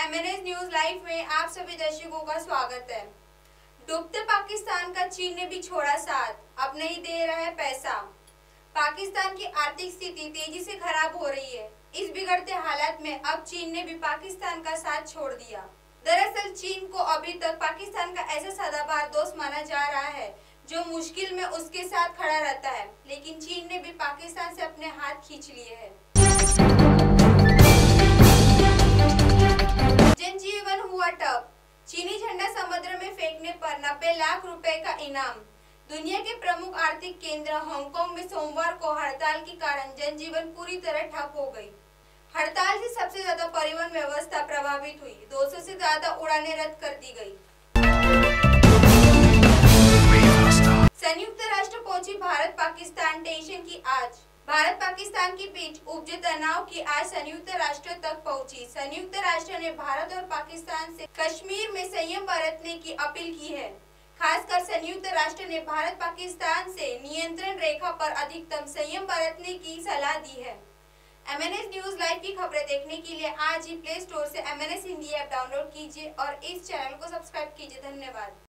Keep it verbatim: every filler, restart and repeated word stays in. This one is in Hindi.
एमएनएस न्यूज लाइव में आप सभी दर्शकों का स्वागत है। डूबते पाकिस्तान का चीन ने भी छोड़ा साथ, अब नहीं दे रहा है पैसा। पाकिस्तान की आर्थिक स्थिति तेजी से खराब हो रही है। इस बिगड़ते हालात में अब चीन ने भी पाकिस्तान का साथ छोड़ दिया। दरअसल चीन को अभी तक पाकिस्तान का ऐसा सदाबहार दोस्त माना जा रहा है जो मुश्किल में उसके साथ खड़ा रहता है, लेकिन चीन ने भी पाकिस्तान से अपने हाथ खींच लिए हैं। जनजीवन हुआ ठप, चीनी झंडा समुद्र में फेंकने पर नब्बे लाख रुपए का इनाम। दुनिया के प्रमुख आर्थिक केंद्र हांगकांग में सोमवार को हड़ताल के कारण जनजीवन पूरी तरह ठप हो गई। हड़ताल से सबसे ज्यादा परिवहन व्यवस्था प्रभावित हुई। दो सौ से ज्यादा उड़ानें रद्द कर दी गई। संयुक्त राष्ट्र पहुंची भारत पाकिस्तान टेंशन की आज। भारत पाकिस्तान के बीच उपजे तनाव की आज संयुक्त राष्ट्र तक पहुंची। संयुक्त राष्ट्र ने भारत और पाकिस्तान से कश्मीर में संयम बरतने की अपील की है। खासकर संयुक्त राष्ट्र ने भारत पाकिस्तान से नियंत्रण रेखा पर अधिकतम संयम बरतने की सलाह दी है। एमएनएस न्यूज लाइव की खबरें देखने के लिए आज ही प्ले स्टोर से एमएनएस हिंदी ऐप डाउनलोड कीजिए और इस चैनल को सब्सक्राइब कीजिए। धन्यवाद।